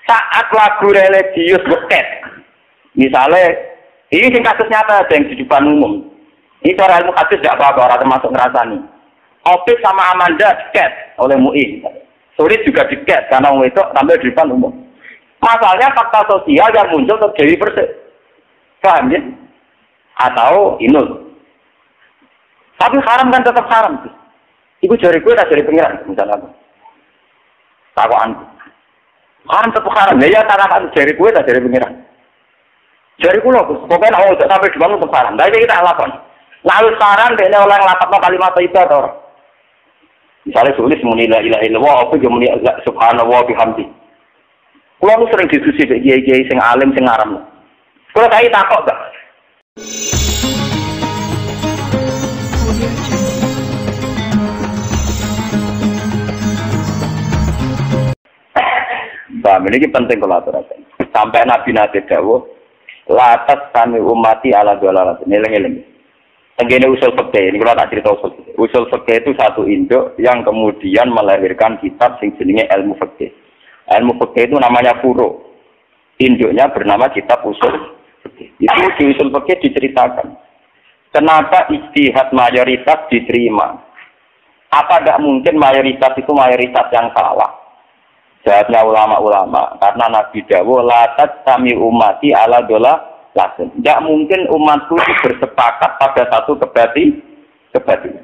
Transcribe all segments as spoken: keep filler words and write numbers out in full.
Saat lagu religius beket, misalnya ini sing kasus nyata ada yang di depan umum. Ini cara ilmu hadis tidak apa-apa, orang termasuk ngerasani. Opis sama Amanda diket oleh M U I. Sulit juga diket karena orang itu tampil di depan umum. Masalahnya fakta sosial yang muncul terjadi persis. Paham ya? Atau inul. Tapi haram kan tetap haram. Ibu jari gue tak jari pengiran, misalnya apa? Takwaan. Haram tetap haram. Ya tarakan jari gue tak jari pengiran. Jari gue loh, pokoknya mau sampai di bangun tetap haram. Tapi kita lakukan. Lalu saran dia oleh ngelapatno kalimat itu atau misalnya tulis muni la ilaha illallah apa yo muni subhanallah bihamdi. Kulo nu sering diskusi mek kiai-kiai sing alim sing aram. Kulo saiki takok, Mbak. Mbak, ini penting kalau aturaken. Sampai Nabi Nabi dawuh, latas kami umati ala dolalat. Ngeleng-eleng. Tenggene usul fikih, ini kalau tak cerita usul fikih. Usul fikih itu satu induk yang kemudian melahirkan kitab sing jenenge ilmu fikih. Ilmu fikih itu namanya furu. Induknya bernama kitab usul fikih. Itu di usul fikih diceritakan. Kenapa ijtihad mayoritas diterima? Apa tidak mungkin mayoritas itu mayoritas yang salah? Jawabnya ulama-ulama. Karena Nabi dawuh la tatsami ummati ala dola langsung. Tidak mungkin umatku bersepakat pada satu kebati, kebatilan.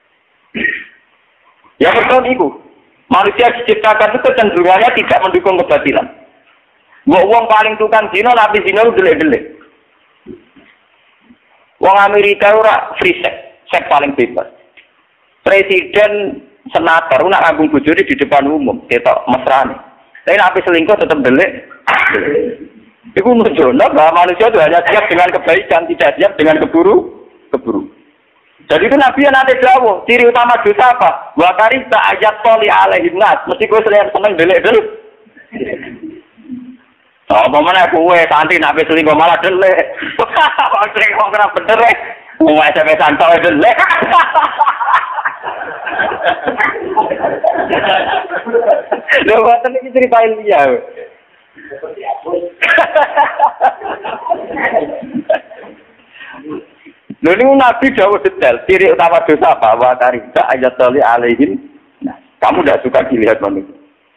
Ya betul itu. Manusia diciptakan itu kecenderungannya tidak mendukung kebatilan. Wong paling tukang zina, nabi zina itu delik-delik. Wong Amerika ora free sex, seks paling bebas. Presiden, senator, nak ngambung bojone di depan umum, ketok mesrane. Tapi nabi selingkuh tetap delik. Itu menunjukkan bahwa manusia itu hanya siap dengan kebaikan, tidak siap dengan keburu, keburu. Jadi itu Nabi yang nanti jawab, ciri utama dosa apa? Wakari tak ayat toli alaihim nas, mesti gue selain seneng delik-delik. Oh, mana gue santai Nabi selingkuh malah delik. Kok sering kok kena bener ya? Gue S M S santai delik. Loh, waktu ini ceritain dia. Lho niku Nabi dawuh detail, ciri utama dosa apa? Wa tarika ayat tali alaihim. Nah, kamu tidak suka dilihat begitu.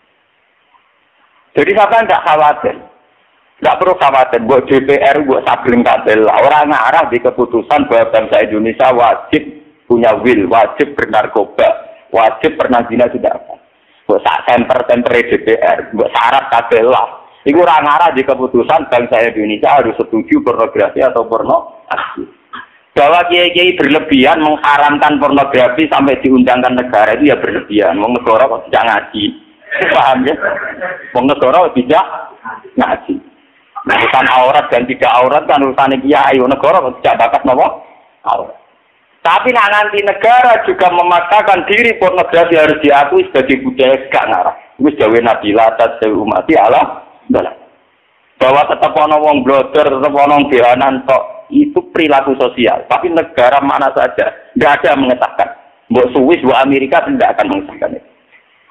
Jadi sampai tidak khawatir. Tidak perlu khawatir buat D P R, buat sabling kabel. Orang ngarah di keputusan bahwa bangsa Indonesia wajib punya will, wajib bernarkoba, wajib pernah zina sudah apa. Buat sak temper-temper D P R, buat syarat kabel lah. Iku ora ngarah di keputusan bangsa Indonesia harus setuju pornografi atau pornografi. Bahwa kiai-kiai berlebihan mengharamkan pornografi sampai diundangkan negara itu ya berlebihan. Wong negara kok tidak ngaji. Paham ya? Wong negara tidak ngaji. Urusan aurat dan tidak aurat kan urusan kiai. Wong negara kok tidak bakat napa? Aurat. Tapi nak nanti negara juga memaksakan diri pornografi harus diakui sebagai budaya gak ngarah. Wis gawe Nabi latat sewu umati Allah. Bahwa tetap ono wong blogger, tetap ono bianan tok, itu perilaku sosial. Tapi negara mana saja tidak ada yang mengesahkan. Mbok Swiss, mbok Amerika tidak akan mengesahkan itu.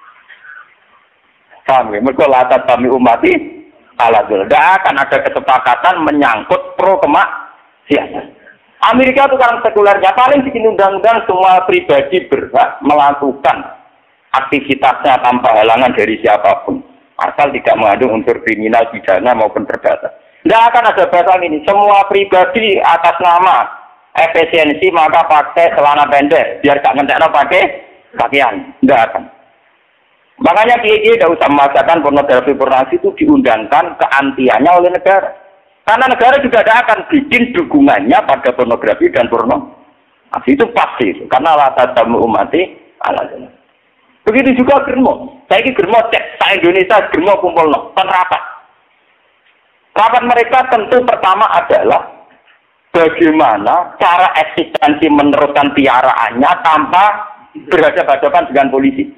Paham ya? Mereka latar kami umati ala dulu. Tidak akan ada kesepakatan menyangkut pro kemaksiatan. Amerika itu kan sekulernya paling bikin undang-undang semua pribadi berhak melakukan aktivitasnya tanpa halangan dari siapapun. Asal tidak mengandung unsur kriminal, pidana maupun perdata. Tidak akan ada bahasan ini. Semua pribadi atas nama efisiensi maka pakai celana pendek. Biar gak ngentekno pakai pakaian. Tidak akan. Makanya kiai-kiai tidak usah memaksakan pornografi pornografi itu diundangkan keantiannya oleh negara. Karena negara juga tidak akan bikin dukungannya pada pornografi dan pornografi. Itu pasti. Karena latar tamu umati ala jelas. Begitu juga germo. Saya ini germo cek, saya Indonesia germo kumpul no, rapat. Rapat mereka tentu pertama adalah bagaimana cara eksistensi meneruskan piaraannya tanpa berhadapan-hadapan dengan polisi.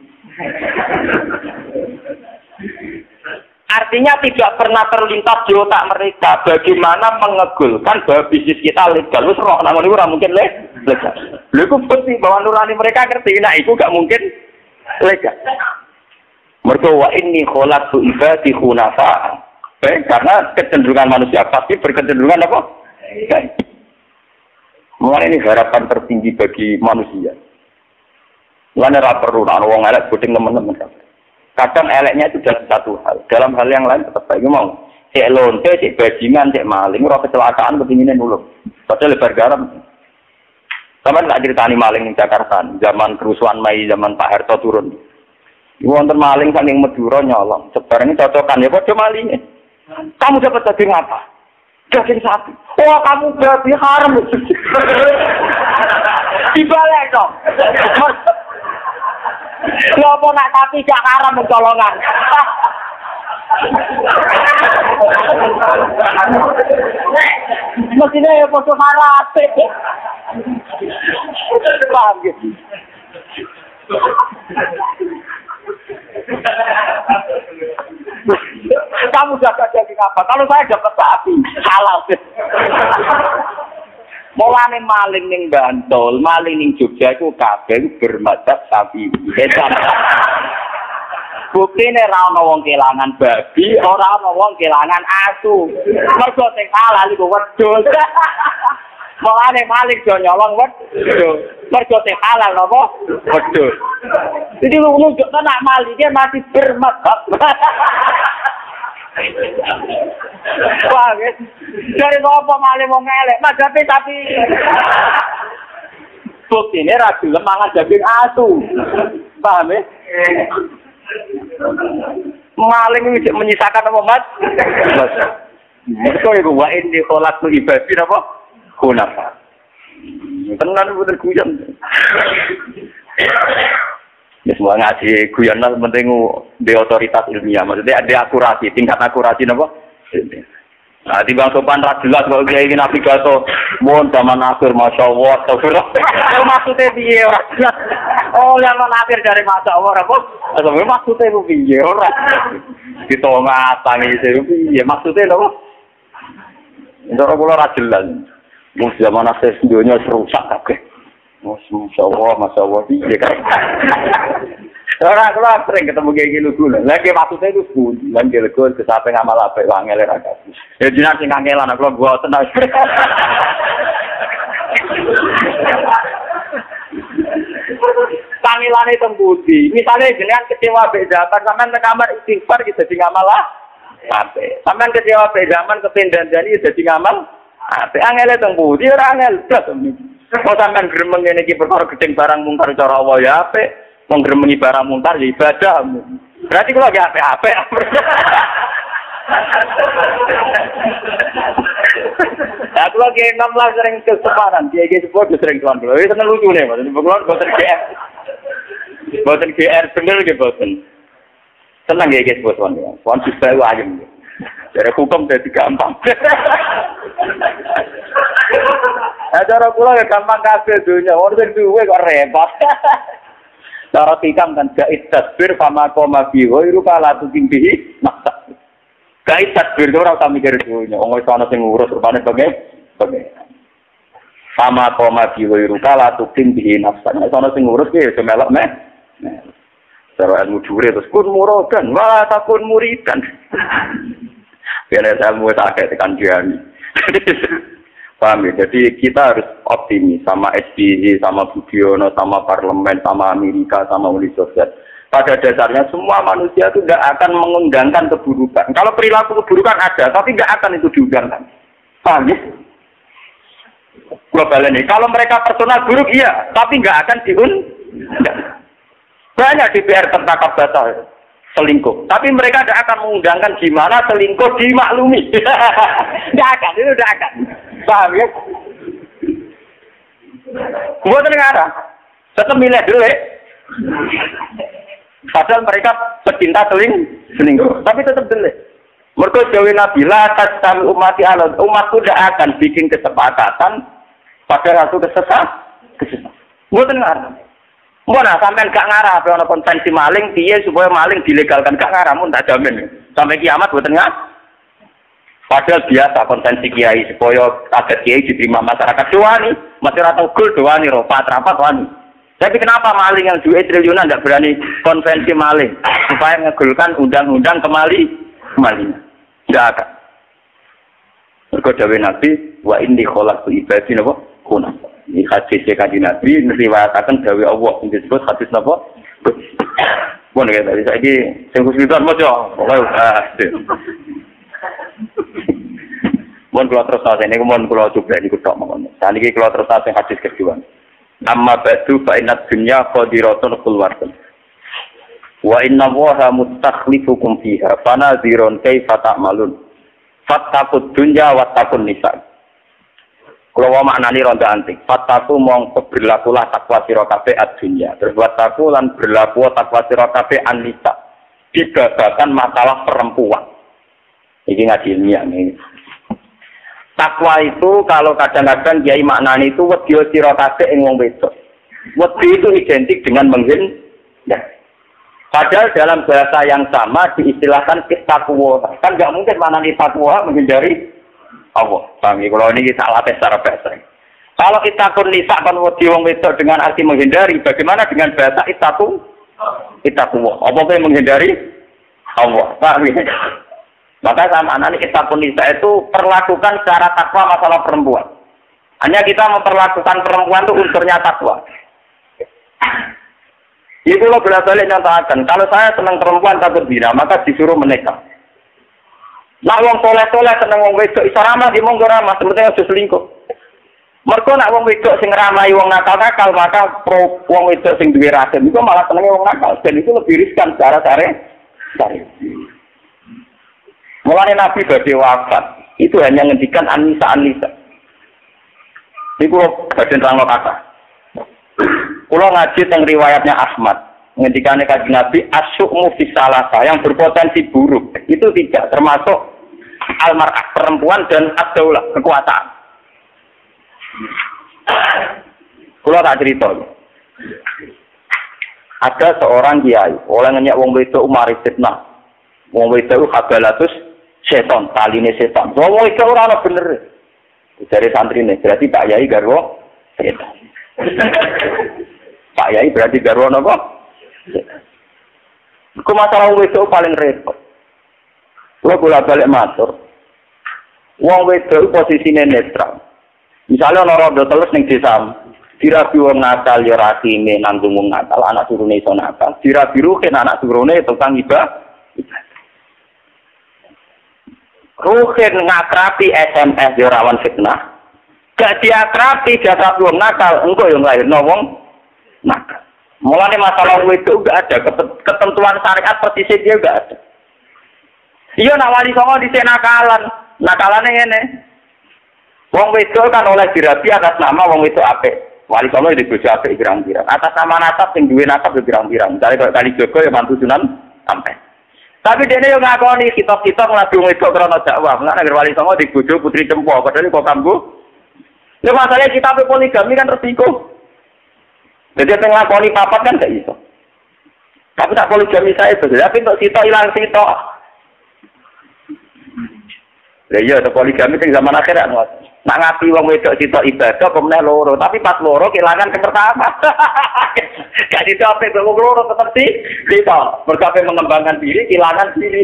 Artinya tidak pernah terlintas di otak mereka bagaimana mengegulkan bahwa bisnis kita legal. Terus roh namun itu mungkin legal. Lalu bukti bahwa nurani mereka ngerti, nah itu gak mungkin legal. Mergo wa inni khalaqtu ibadi hunafa. Baik, karena kecenderungan manusia pasti berkecenderungan apa? Baik. Mulai ini harapan tertinggi bagi manusia. Mulai ora perlu ana wong elek bodeng teman-teman. Kadang eleknya itu dalam satu hal, dalam hal yang lain tetap baik mau. Cek lonte, cek bajingan, cek maling, ora kecelakaan kepingine nulung. Padahal lebar garam. Sampeyan tak critani maling di Jakarta, zaman kerusuhan Mei, zaman Pak Harto turun. Wonten maling saking Madura nyolong, sebarang ini cocokan ya padha malinge. Kamu dapat daging apa? Daging sapi. Oh, kamu berarti haram. Dibalik dong. Kenapa nak sapi gak haram mencolongan? Mestinya ya poso haram. Paham gitu. Kamu dapat daging apa? Kalau saya dapat sapi, halal. Mulane maling ning Bantul, maling ning Jogja iku kabeh bermadzhab sapi. Buktine ra ana wong kelangan babi, ora ana wong kelangan asu. Mergo sing halal iku wedhus. Mulane maling do nyolong wedhus. Mergo sing halal napa? Wedhus. Jadi nunjukno nak maling dia masih bermadzhab. Wah, dari apa maling wong elek, madhabe tapi buktine ra gelem mangan daging asu. Paham ya? Maling iki menyisakan apa, Mas? Mergo iku wa inni khalaqtu ibadi apa? Hunafa. Tenan bener guyon. Ya semua ngaji guyon lah penting di otoritas ilmiah, maksudnya ada akurasi, tingkat akurasi apa? Nah, di bang sopan rak jelas kalau dia ingin navigator, mohon zaman akhir, masya Allah, astagfirullah. Maksudnya dia orang jelas. Oh, zaman akhir dari masya Allah, apa? Maksudnya maksudnya itu dia orang. Di tengah tangis itu dia maksudnya apa? Itu orang pulau rak jelas. Mus zaman akhir dunia serusak kabeh. Masya Allah, Masya Allah, iya kan? Orang-orang sering ketemu kayak gitu dulu. Lagi maksudnya itu pun, lagi lego kesape ngamal apa, wangel raga. Ya jinak sing kangelan, aku gua tenang. Kangelan itu budi. Misalnya jenengan kecewa bedakan, sampean ke kamar istighfar kita jadi ngamal apa? Sampean kecewa bedakan kepindahan jadi jadi ngamal apa? Angel itu budi, orang angel plus. Mau sampean gremeng ngene iki perkara gedeng barang mungkar cara Allah ya apik, wong gremengi barang mungkar ya ibadah. Berarti kula ge apik-apik. Aku lagi enam belas sering keseparan, dia ge sebut sering kelan kula. Wis seneng lucune, Mas. Kula boten G R. Boten G R bener ge boten. Seneng ge ge sebut wong. Wong bisa ayem. Dari hukum jadi gampang. Nah, cara kula ya gampang kabeh dunya. Ora sing duwe kok repot. Cara tikam kan gait tasbir fama koma bi wa iru kala tutimbihi maksa. Gait tasbir ora usah mikir dunya. Wong wis ana sing ngurus rupane bae. Bae. Fama koma bi wa iru kala tutimbihi nafsa. Nek ana sing ngurus ki ya melok meh. Cara ilmu dhuwure terus kun muradan, wa takun muridan. Biar saya mau tak tekan Jiani. Paham ya? Jadi kita harus optimis sama S B Y, sama Budiono, sama parlemen, sama Amerika, sama Uni Soviet. Pada dasarnya semua manusia itu tidak akan mengundangkan keburukan. Kalau perilaku keburukan ada, tapi tidak akan itu diundangkan. Paham ya? Global ini. Kalau mereka personal buruk, iya, tapi tidak akan diundang. Banyak D P R tertangkap basah selingkuh, tapi mereka tidak akan mengundangkan gimana selingkuh dimaklumi. Tidak akan, itu tidak akan. Paham ya? Buat negara, tetap milih dulu. Padahal mereka pecinta seling selingkuh, tapi tetap dulu. Mereka jauhi Nabi lah, tasami umati Allah. Umatku tidak akan bikin kesepakatan pada satu kesesat, kesesat. Buat negara. Mana sampai gak ngarah, apa orang konvensi maling, dia supaya maling dilegalkan gak ngarah, pun tak jamin. Sampai kiamat buat tengah. Padahal biasa konvensi kiai supaya agar kiai diterima masyarakat doa nih, masih rata gul doa nih, ropat rapat wani. Tapi kenapa maling yang duit triliunan tidak berani konvensi maling supaya ngegulkan undang-undang kemali kemalingan? Tidak akan. Mergo dawuh Nabi, wa inni khalaqtu ibadi napa? Kuna. Ini hadis Kanjeng Nabi riwayataken dawuh Allah sing disebut hadis napa? Pun kaya tadi saiki sing kusidan maca. Pokoke ah. Mun kula terus nang niku mun kula coba niku tok mawon. Saniki kula terus sing hadis kedua. Amma ba'du fa inna dunya qadiratun khulwatun. Wa inna Allaha mustakhlifukum fiha fanadhirun kaifa ta'malun. Fattaqud dunya wattaqun nisa. Kula wa maknani ronda antik. Fattaqu mong berlakulah takwa sira kabeh ad-dunya. Terus wattaqu lan berlaku takwa sira kabeh an-nisa. Dibabakan masalah perempuan. Iki ngaji ilmiah nih. Takwa itu kalau kadang-kadang kiai maknani itu wedi sira kabeh ing wong wedok. Wedi itu identik dengan menghindar. Padahal dalam bahasa yang sama diistilahkan takwa. Kan enggak mungkin maknani takwa menghindari Allah. Paham ya kalau ini salah secara bahasa. Kalau itakun nisa kan wedi wong wedok dengan arti menghindari, bagaimana dengan bahasa itaku? Itakwa. Apa yang menghindari Allah? Paham ya? Maka sama anak kita pun nisa itu perlakukan secara takwa masalah perempuan. Hanya kita memperlakukan perempuan itu unsurnya takwa. Itu lo bolak-balik nyatakan. Kalau saya senang perempuan takut zina, maka disuruh menikah. Nak wong soleh-soleh seneng wong wedok iso ramah di monggo ramah, sebetulnya harus selingkuh. Mergo nak wong wedok sing ngramai wong nakal-nakal, maka pro wong wedok sing duwe racun itu malah senenge wong nakal. Dan itu lebih riskan secara syariat. Mulane Nabi badhe wafat, itu hanya ngendikan An-Nisa An-Nisa. Niku badhe nerangno kata. Kula ngaji teng riwayatnya Ahmad, ngendikane Kanjeng Nabi asyu'mu fi salasa yang berpotensi buruk. Itu tidak termasuk al-mar'ah perempuan dan ad-daulah kekuasaan. Kula tak cerita. Ada seorang kiai, oleh ngenyak wong wedok umari fitnah. Wong wedok habalatus setan, taline setan. Wong itu ora ana bener. Dari santrine, berarti Pak Yai garwa setan. Pak Yai berarti garwa napa? Iku masalah wong wedok paling repot. Kulo bolak-balik matur. Wong wedok posisine netral. Misalnya ana rondo telus ning desa, dirabi wong nakal ya ratine nanggung wong nakal, anak turune iso nakal. Dirabi ruhin anak turune tukang ibadah. Ruhin ngakrapi S M S yo rawan fitnah. Gak diakrapi jarak wong nakal, engko yo nglairno wong nakal. Mulane masalah itu enggak ada ketentuan syariat persis dia enggak ada. Iya nak wali songo dhisik nakalan, nakalane ngene. Wong wedok kan oleh dirabi atas nama wong wedok apik. Wali songo di bojo apik pirang-pirang. Atas nama nasab sing duwe nasab pirang-pirang. Misale kok kali Joko ya mantu Sunan sampai. Tapi dene yo ngakoni kitab-kitab nglaku wedok krana dakwah. Mulane agar wali songo di bojo putri Cempo, padahal kok kambu. Lha masalahnya kitab poligami kan resiko. Jadi yang ngelakoni papat kan gak iso. Tapi tak poligami saya itu. Tapi untuk sitok hilang sitok. Lah iya, untuk poligami kan zaman akhirat. Nak ngapi wong wedok sitok ibadah kemeneh loro. Tapi pas loro kehilangan yang pertama. Gak dicapai wong loro tetap sih. Sitok. Berkapai mengembangkan diri, kehilangan diri.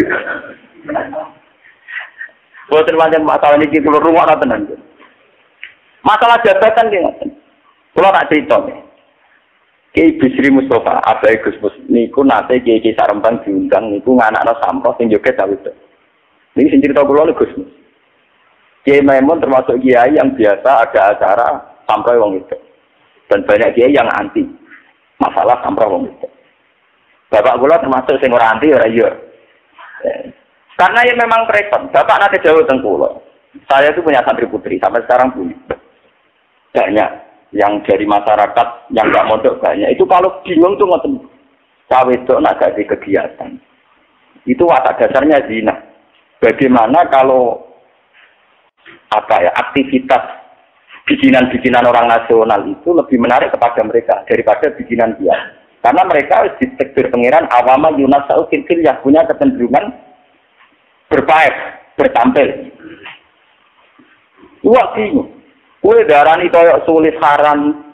Boten pancen masalah ini kita rumah ra tenan. Masalah jabatan ki ngoten. Kula tak cerita nih. Kiai Bisri Mustafa, abai Gus Mus niku nate Kiai Sarembang diundang niku nganakno sampah sing joget dawuh. Niki sing cerita kula lho Gus Mus. Kiai Maimun termasuk kiai yang biasa ada acara sampah wong itu. Dan banyak kiai yang anti masalah sampah wong itu. Bapak kula termasuk sing ora anti ora iya. Karena ya memang repot. Bapak nate jauh teng kula. Saya itu punya santri putri sampai sekarang punya. Banyak yang dari masyarakat yang nggak mondok banyak itu kalau bingung tuh ngoten cawe itu nak jadi kegiatan itu watak dasarnya zina. Bagaimana kalau apa ya aktivitas bikinan-bikinan orang nasional itu lebih menarik kepada mereka daripada bikinan dia karena mereka ditekbir pengiran awama Yunus Saukil yang punya kecenderungan berpaek bertampil. Wah bingung. Kue darani koyok sulit haram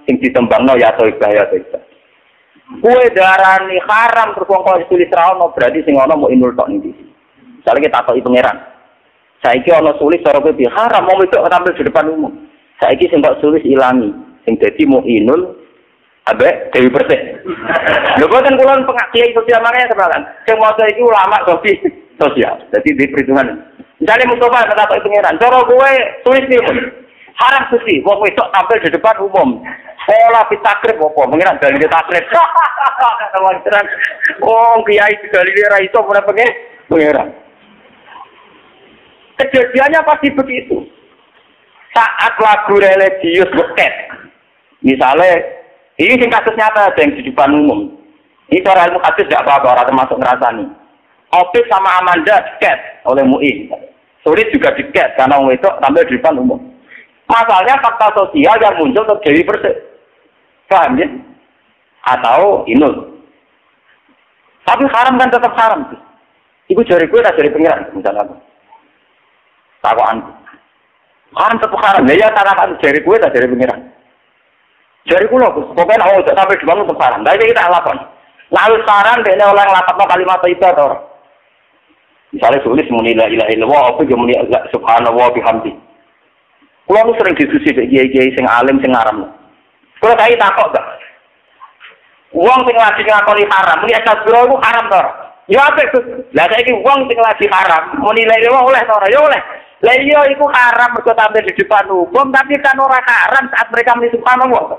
sing ditembangno ya toibah ya toibah. Kue darani haram terus wong kok tulis ra ono berarti sing ono mau inul tok niki. Misale kita takoki pangeran. Saiki ono tulis cara kowe haram mau itu tampil di depan umum. Saiki sing kok tulis ilangi sing dadi mau inul abe Dewi Persik. Lho boten kula pengakiai sosial maneh kenalan. Sing maca iki ulama sofi sosial. Dadi di perhitungan. Misale Mustafa kata kok pengeran, cara kowe tulis iki haram suci, wong wedok tampil di depan umum. Olah pitakrib apa? Pengeran dalile takrib. Kawan-kawan. Oh, kiai dalile ra iso ora pengen pengeran. Kejadiannya pasti begitu. Saat lagu religius beket. Misalnya ini sing kasus nyata ada yang di depan umum. Ini cara ilmu hadis tidak apa-apa, orang termasuk ngerasani. Opis sama Amanda diket oleh M U I. Sulit juga diket karena orang itu tampil di depan umum. Masalahnya fakta sosial yang muncul untuk Dewi Persik. Paham ya? Atau inul. Tapi haram kan tetap haram. Ibu jari gue tak jari pengiran. Misalnya apa? Takwaan. Haram tetap haram. Ya tarakan jari gue tak jari pengiran. Jadi kulo, pokoknya nak sampai di bangun sekarang. Tapi kita lakukan. Lalu sekarang dia oleh lapatno kalimat itu atau misalnya tulis muni la ilaha illallah, apa je muni subhanallah bihamdi. Kulo nu sering diskusi dengan kiai-kiai sing alim sing aram. Kulo kaya takok gak. Uang sing lagi ngakoni haram, muni astagfirullah itu haram to. Ya apik Gus. Lah saiki uang sing lagi haram, muni la ilaha oleh to ora? Ya oleh. Lah iya iku haram mergo tampil di depan umum, tapi kan ora haram saat mereka muni subhanallah.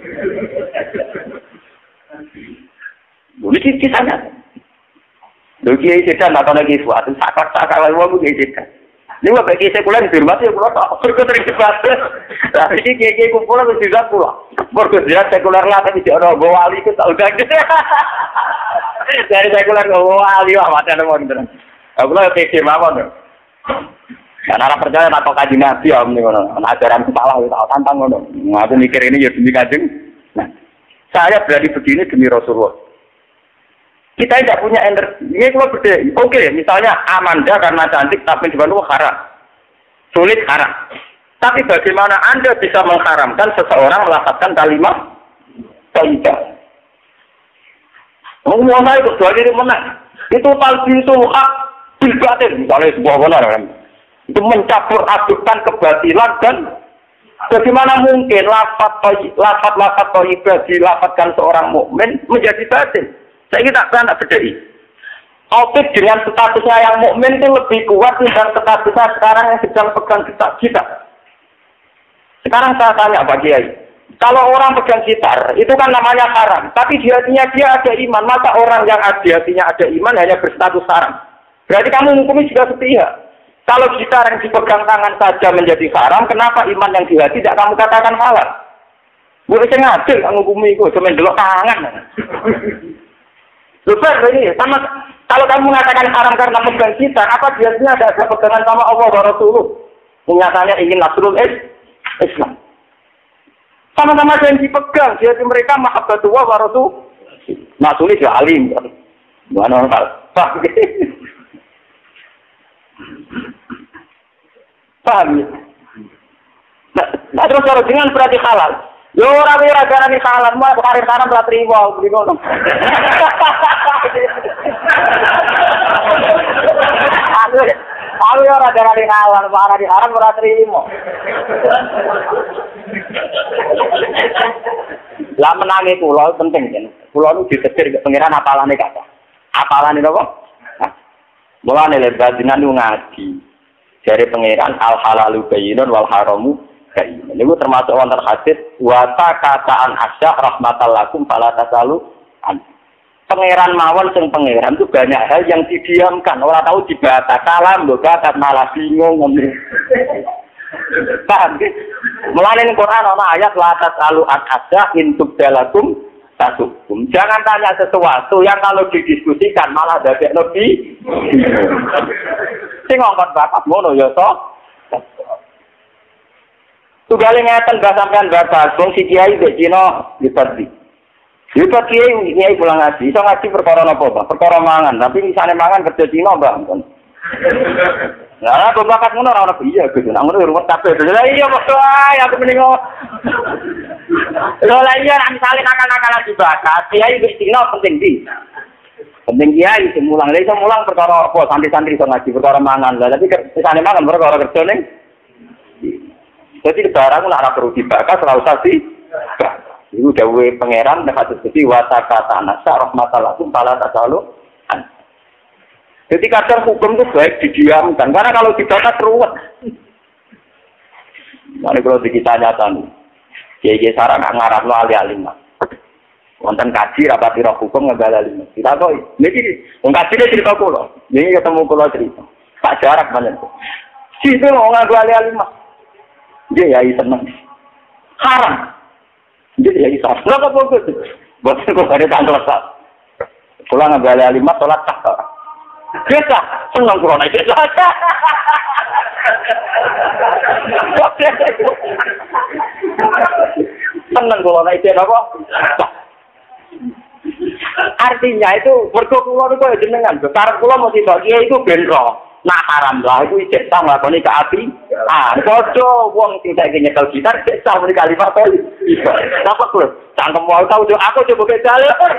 Boleh kisahnya. Lho kiai sedan atau lagi suatu sakak-sakak lagi wong kiai sedan. Ini wae bagi sekuler dihormati kula tok kok sering debat. Lah iki kiai-kiai kumpul wis didak kula. Mergo dia sekuler lah tapi ora go wali ku tak udah. Dari sekuler go wali wah macam ngono. Aku lho pikir mawon. Kan ora percaya nak kaji Nabi om ning ngono. Ajaran salah itu tak tantang ngono. Aku mikir ini ya demi Kanjeng. Nah, saya berani begini demi Rasulullah. Kita tidak punya energi. Ini kalau beda. Oke, misalnya Amanda karena cantik tapi di Bandung haram. Sulit haram. Tapi bagaimana Anda bisa mengharamkan seseorang melafazkan kalimat thayyibah? Ngomong itu dua diri menang. Itu talbisul haq bil batil. Misalnya sebuah benar kan. Itu mencampur adukkan kebatilan dan bagaimana mungkin lafaz lafaz lafaz thayyibah dilafazkan seorang mukmin menjadi batil? Saya kita tak bedai. Opik dengan statusnya yang mukmin itu lebih kuat dibanding statusnya sekarang yang sedang pegang kitab kita. Sekarang saya tanya Pak Kiai, kalau orang pegang gitar itu kan namanya haram, tapi di hatinya dia ada iman. Masa orang yang di hatinya ada iman hanya berstatus haram? Berarti kamu menghukumi juga sepihak. Kalau gitar yang dipegang tangan saja menjadi haram, kenapa iman yang di hati tidak kamu katakan halal? Boleh saya ngadil kamu menghukumi itu, cuma delok tangan. Lupa ini sama kalau kamu mengatakan haram karena pegang gitar, apa biasanya ada, ada pegangan sama Allah wa Rasulullah? Nyatanya ingin nasrul Islam. Sama-sama yang dipegang, jadi mereka mahabbatullah wa Rasul. Nasrul ya alim. Mana orang paham? Paham ya? Nah, nah terus kalau dengan berarti halal. Yo ora ora garane halal, mau karir haram ora trimo beli ngono. Aku aku ora garane halal, ora di haram ora trimo. Lah menangi kula penting kan. Kula nu ditetir ke pangeran apalane kata. Apalane napa? Nah. Mulane lek badinan ngaji. Jare pangeran al halalu bayyinun wal haramu bayyinun. Niku termasuk wonten hadis wa takataan asya rahmatal lakum fala tasalu an. Pangeran mawon sing pangeran itu banyak hal yang didiamkan, ora tahu dibata kalam lho kata malah bingung ngomong. Paham ki? Mulane ning Quran ana ayat la tasalu an asya in tubdalakum tasukum. Jangan tanya sesuatu yang kalau didiskusikan malah dadekno bi. Sing ngongkon bapak ngono ya to. Tugale ngeten mbah sampean bapak wong si kiai mbek Cina dipati. Lipat kiai kiai pulang ngaji, iso ngaji perkara napa, Pak? Perkara mangan, tapi misale mangan kerja Cina, Mbak. Lah bapak ngono ora ono iya, Gus. Nang ngono ruwet kabeh. Lah iya kok ae aku mending Lho lah iya nek misale nakal-nakalan dibakar, kiai wis dina penting di. Penting kiai sing mulang, lha iso mulang perkara apa? Santri-santri iso ngaji perkara mangan. Lah tapi kesane mangan perkara kerja ning. Jadi barang ora perlu dibakar, ora usah di. Iku dawuhe pangeran nek kados iki wa takatana rahmatallahi taala tasalu. Jadi kadang hukum itu baik didiamkan, karena kalau dibakar ruwet. Mane kalau dikitanya tani. Kiai sarang ngarapno ali-alim. Wonten kaji rapat roh hukum ngebal-alim. Kita kok niki wong kajine cerita kula. Niki ketemu kula cerita. Tak jarak banget. Situ wong nganggo ali-alim. Nggih yai seneng. Haram. Nggih yai sah. Lha kok kok. Boten kok ada tanggal sak. Kula nganggo ali-alim salat tak. Kita seneng kula nek seneng kula nek apa? Artinya itu mergo kula niku jenengan, karep kula mesti kiai itu ben ro. Nah haram lah iku isih tak nglakoni ke api. Ah, padha wong sing saiki nyekel gitar sik tak muni kalimat tadi. Apa kulo? Cangkem wae tau aku coba bedal.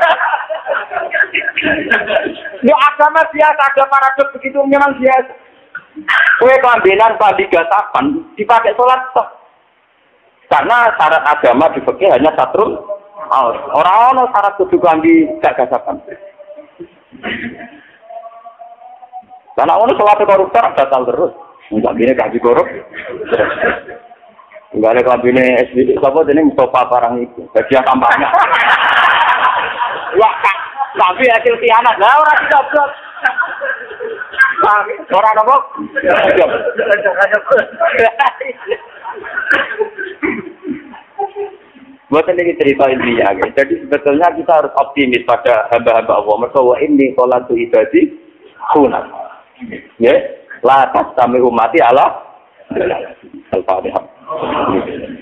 Yo agama biasa, ada paradoks begitu memang biasa. Kue kelambenan padi gasapan dipakai sholat toh. Karena syarat agama di fikih hanya satrul orang-orang syarat kudu klambi gak gasapan. Karena orang sholat koruptor batal terus. Enggak gini gaji korup. Enggak ada klambine S B D sapa jeneng Mustafa barang itu. Bagian tambahnya. Wah, tapi hasil khianat. Lah ora dicoblok. Ora nopo? Buat ini cerita intinya, jadi sebetulnya kita harus optimis pada hamba-hamba Allah. Mereka wa inni sholatu ibadi sunat. Ya, la tas kami umati Allah. Al-Fatihah.